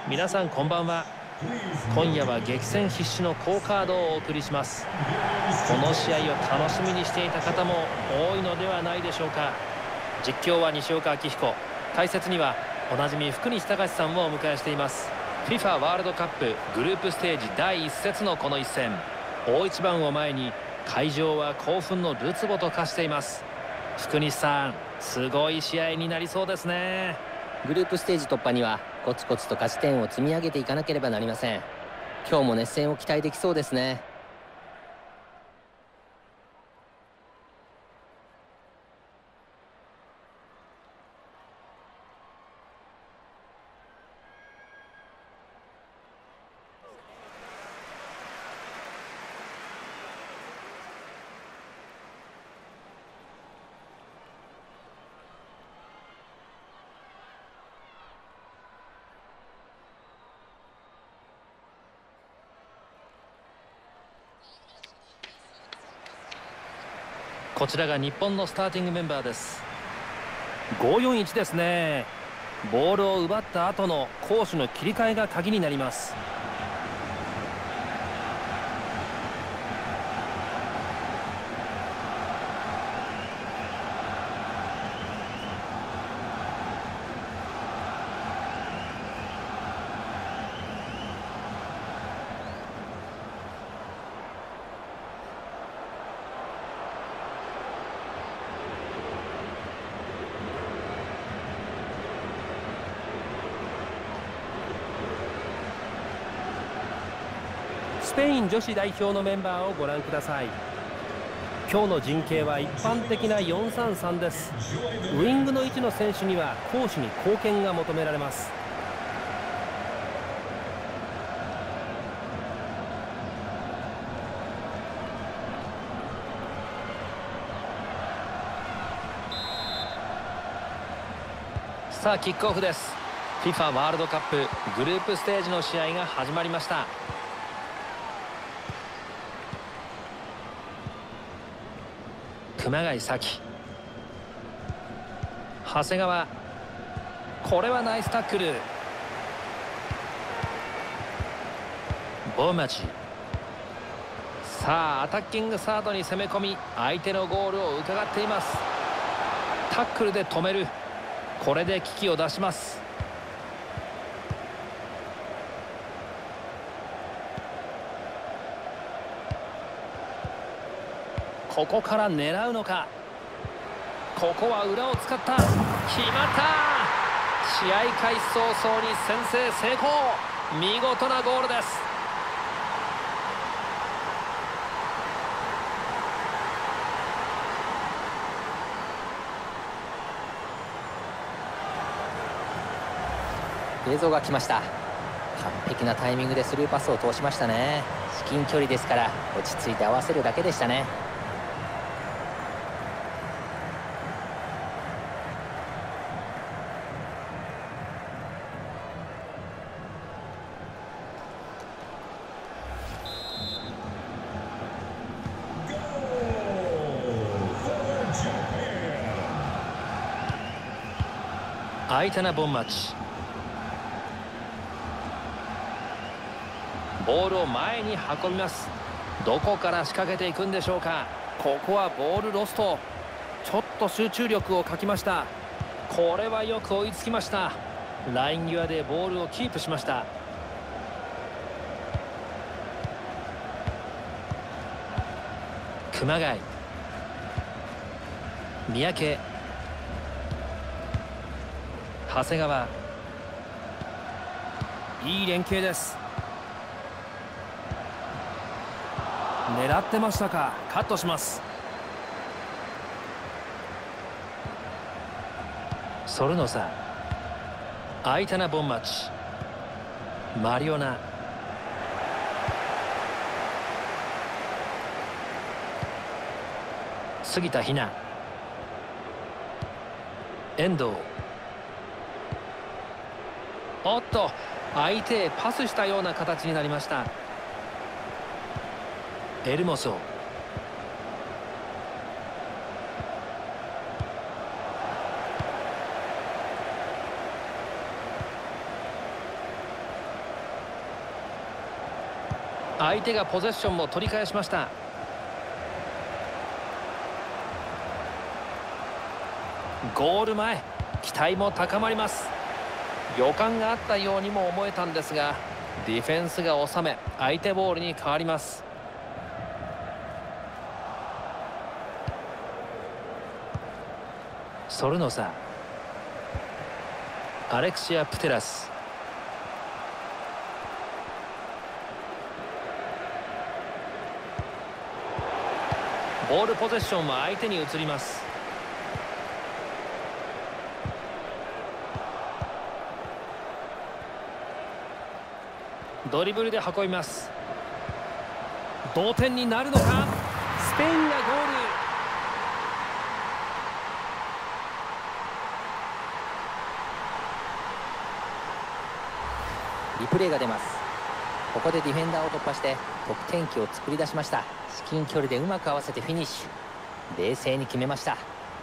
皆さんこんばんは。今夜は激戦必至の好カードをお送りします。この試合を楽しみにしていた方も多いのではないでしょうか。実況は西岡明彦、解説にはおなじみ福西隆さんをお迎えしています。 FIFA ワールドカップグループステージ第1節のこの一戦、大一番を前に会場は興奮のるつぼと化しています。福西さん、すごい試合になりそうですね。 グループステージ突破にはコツコツと勝ち点を積み上げていかなければなりません。今日も熱戦を期待できそうですね。 こちらが日本のスターティングメンバーです。541ですね。ボールを奪った後の攻守の切り替えが鍵になります。スペイン女子代表のメンバーをご覧ください。今日の陣形は一般的な 4-3-3 です。ウイングの位置の選手には攻守に貢献が求められます。さあキックオフです。 FIFA ワールドカップグループステージの試合が始まりました。熊谷咲、長谷川、これはナイスタックル。ボーマチ、さあアタッキングサードに攻め込み相手のゴールを伺っています。タックルで止める。これで危機を出します。ここから狙うのか。ここは裏を使った。決まった。試合開始早々に先制成功。見事なゴールです。 映像が来ました。完璧なタイミングでスルーパスを通しましたね。至近距離ですから落ち着いて合わせるだけでしたね。 アイタナ・ボンマチ、ボールを前に運びます。どこから仕掛けていくんでしょうか。ここはボールロスト。ちょっと集中力を欠きました。これはよく追いつきました。ライン際でボールをキープしました。熊谷、三宅、長谷川、いい連携です。狙ってましたか。カットします。ソルノサ、アイタナ・ボンマチ、マリオナ、杉田ひな、遠藤、おっと相手へパスしたような形になりました。エルモソ、 相手がポゼッションを取り返しました。ゴール前、期待も高まります。予感があったようにも思えたんですが、ディフェンスが収め相手ボールに変わります。ソルノサ、アレクシア・プテラス、ボールポゼッションは相手に移ります。ドリブルで運びます。同点になるのか。スペインがゴール。 リプレイが出ます。ここでディフェンダーを突破して得点機を作り出しました。至近距離でうまく合わせてフィニッシュ。冷静に決めました。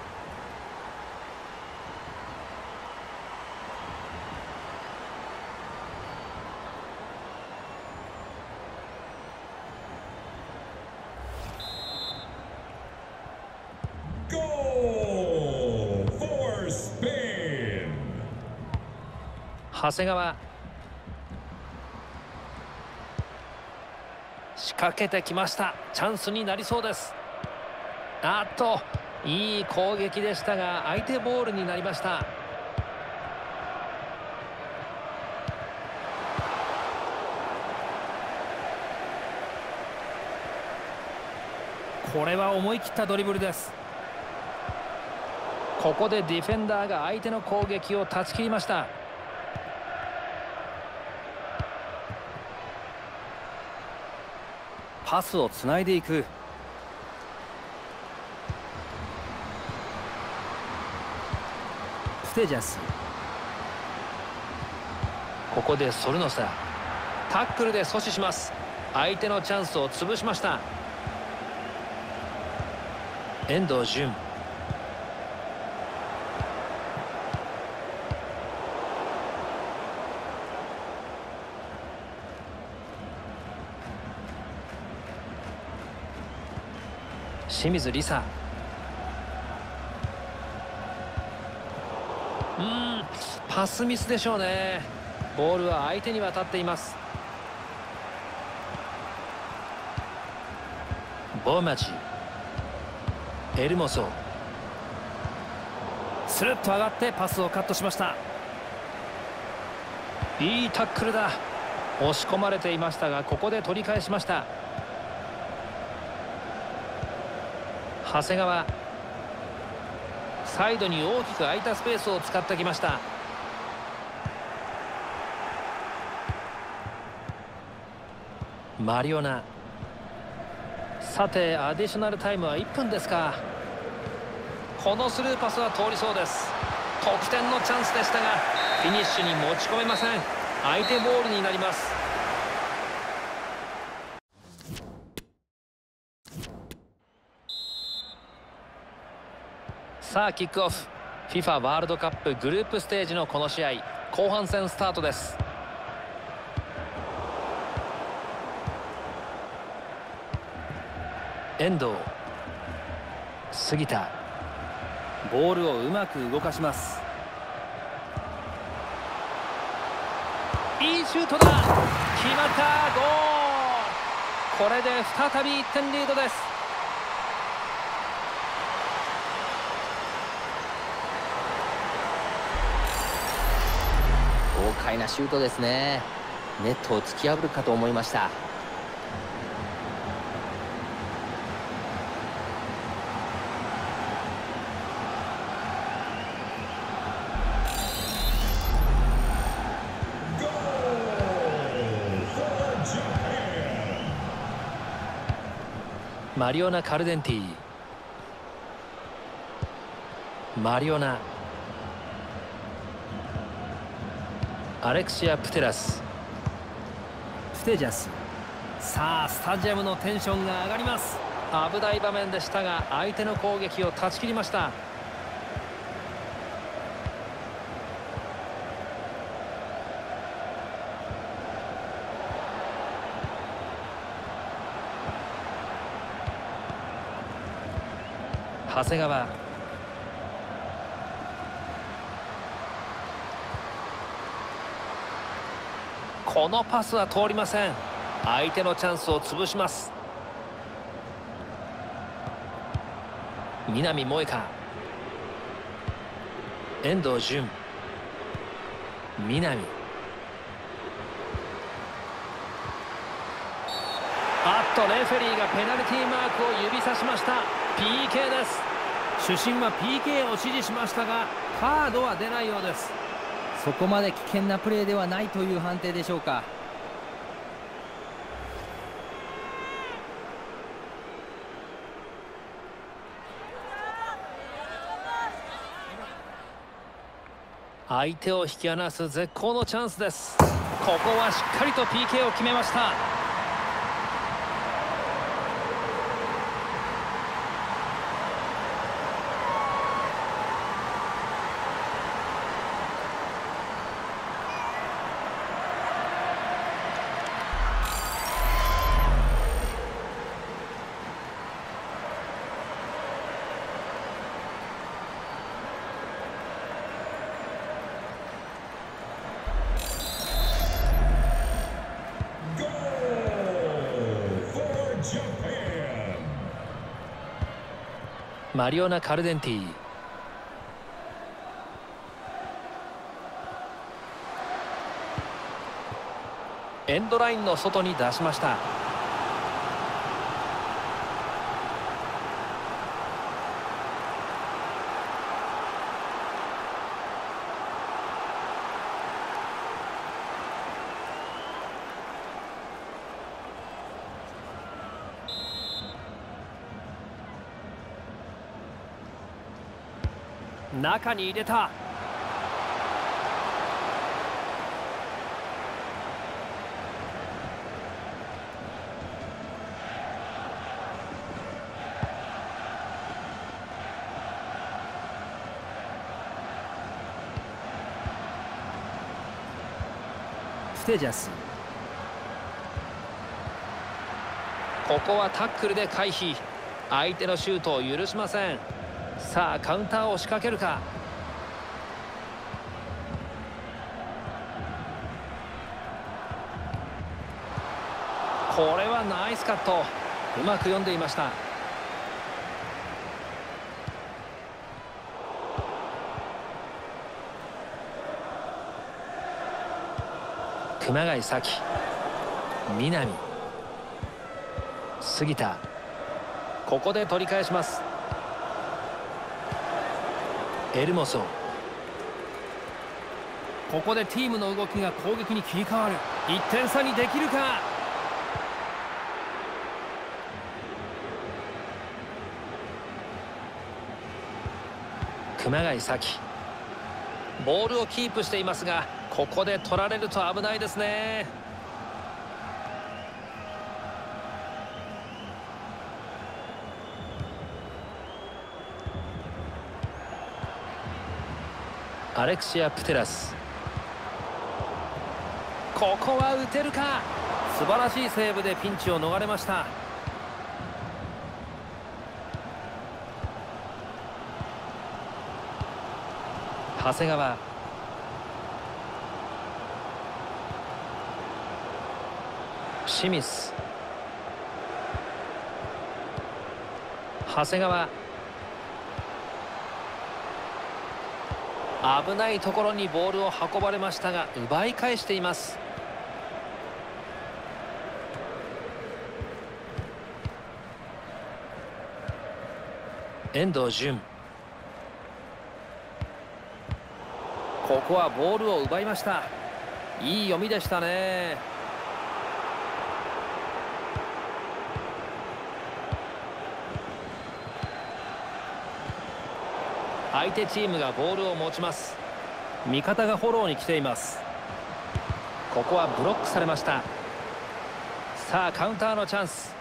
長谷川、仕掛けてきました。チャンスになりそうです。いい攻撃でしたが相手ボールになりました。これは思い切ったドリブルです。ここでディフェンダーが相手の攻撃を断ち切りました。パスをつないでいく。ステージャス、ここでソルノサ、タックルで阻止します。相手のチャンスを潰しました。遠藤純、清水梨紗、パスミスでしょうね。ボールは相手に渡っています。ボーマジ、エルモソ、スルッと上がってパスをカットしました。いいタックルだ。押し込まれていましたがここで取り返しました。長谷川、サイドに大きく空いたスペースを使ってきました。マリオナ、さてアディショナルタイムは1分ですか。このスルーパスは通りそうです。得点のチャンスでしたがフィニッシュに持ち込めません。相手ボールになります。さあキックオフ。 FIFA ワールドカップグループステージのこの試合、後半戦スタートです。遠藤、杉田、ボールをうまく動かします。いいシュートだ。決まった。ゴール。これで再び1点リードです。 豪快なシュートですね。ネットを突き破るかと思いました。 マリオナ・カルデンティ、マリオナ、アレクシア・プテラス、ステージャス。さあスタジアムのテンションが上がります。危ない場面でしたが相手の攻撃を断ち切りました。 長谷川、このパスは通りません。相手のチャンスを潰します。南萌香、遠藤純、南、レフェリーがペナルティーマークを指さしました。 PK です。主審は PK を指示しましたがカードは出ないようです。 そこまで危険なプレーではないという判定でしょうか。 相手を引き離す絶好のチャンスです。ここはしっかりと PK を決めました。マリオナ・カルデンティ、エンドラインの外に出しました。中に入れた。ステジャス、ここはタックルで回避。相手のシュートを許しません。さあカウンターを仕掛けるか。これはナイスカット、うまく読んでいました。熊谷咲、南、杉田、ここで取り返します。エルモソ、ここでチームの動きが攻撃に切り替わる。1点差にできるか。熊谷咲、ボールをキープしていますがここで取られると危ないですね。アレクシア・プテラス、ここは打てるか。素晴らしいセーブでピンチを逃れました。長谷川、清水、長谷川、危ないところにボールを運ばれましたが奪い返しています。遠藤純、ここはボールを奪いました。いい読みでしたね。相手チームがボールを持ちます。味方がフォローに来ています。ここはブロックされました。さあカウンターのチャンス。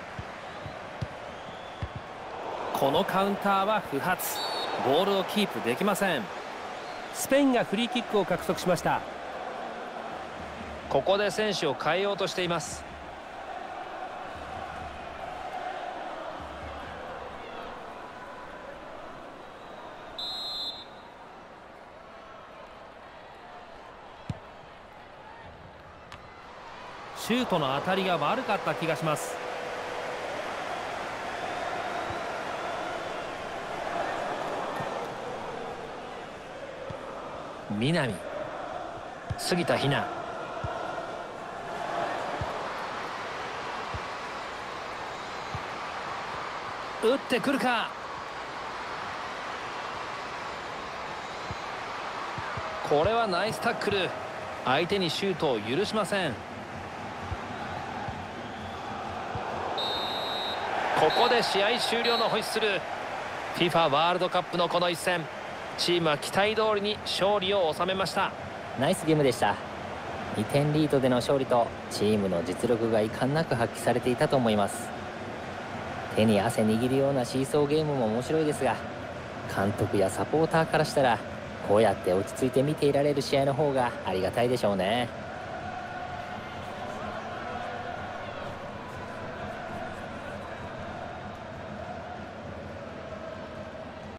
このカウンターは不発。ボールをキープできません。スペインがフリーキックを獲得しました。ここで選手を変えようとしています。 シュートの当たりが悪かった気がします。南、杉田妃奈、打ってくるか。これはナイスタックル。相手にシュートを許しません。ここで試合終了のホイッスル。 FIFA ワールドカップのこの一戦、チームは期待通りに勝利を収めました。 ナイスゲームでした。2点リードでの勝利とチームの実力が遺憾なく発揮されていたと思います。手に汗握るようなシーソーゲームも面白いですが、監督やサポーターからしたらこうやって落ち着いて見ていられる試合の方がありがたいでしょうね。